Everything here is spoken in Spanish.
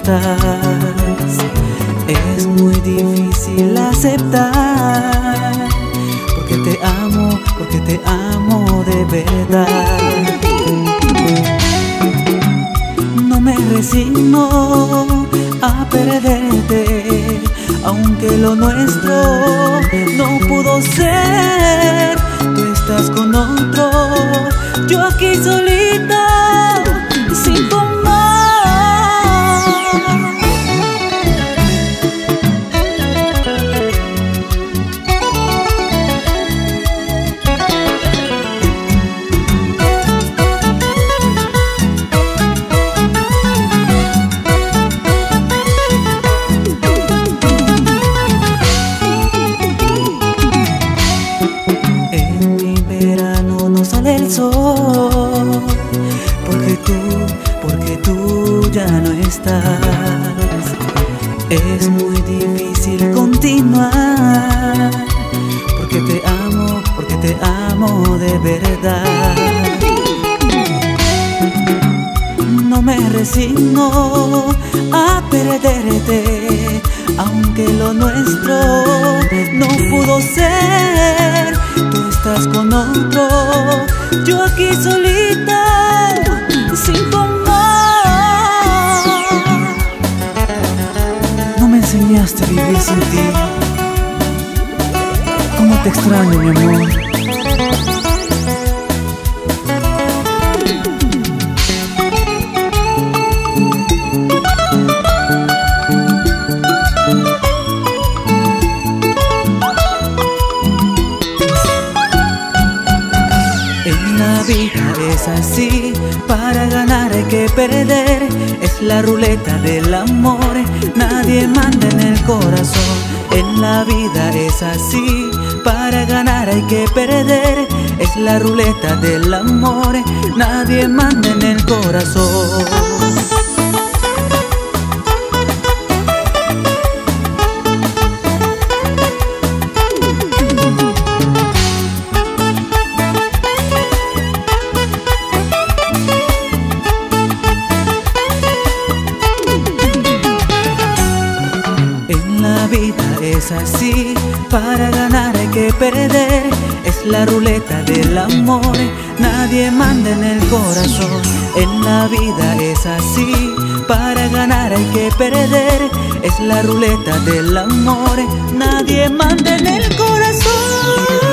estás. Es muy difícil aceptar, porque te amo de verdad. No me resigno a perderte, aunque lo nuestro no pudo ser. Tú estás con otro, yo aquí solita, sin tu amor. El sol, porque tú ya no estás. Es muy difícil continuar, porque te amo de verdad. No me resigno a perderte, aunque lo nuestro no pudo ser. Tú estás con otro, yo aquí solita, sin tu amor. No me enseñaste a vivir sin ti. ¿Cómo te extraño, mi amor? La vida es así, para ganar hay que perder. Es la ruleta del amor, nadie manda en el corazón. En la vida es así, para ganar hay que perder. Es la ruleta del amor, nadie manda en el corazón. La vida es así, para ganar hay que perder. Es la ruleta del amor, nadie manda en el corazón. En la vida es así, para ganar hay que perder. Es la ruleta del amor, nadie manda en el corazón.